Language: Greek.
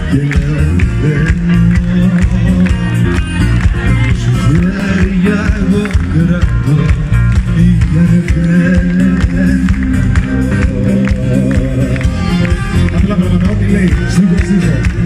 και λέω θέλω σου χέρια εγώ κρατώ Απλά πραγματά ό,τι λέει, σίγουρα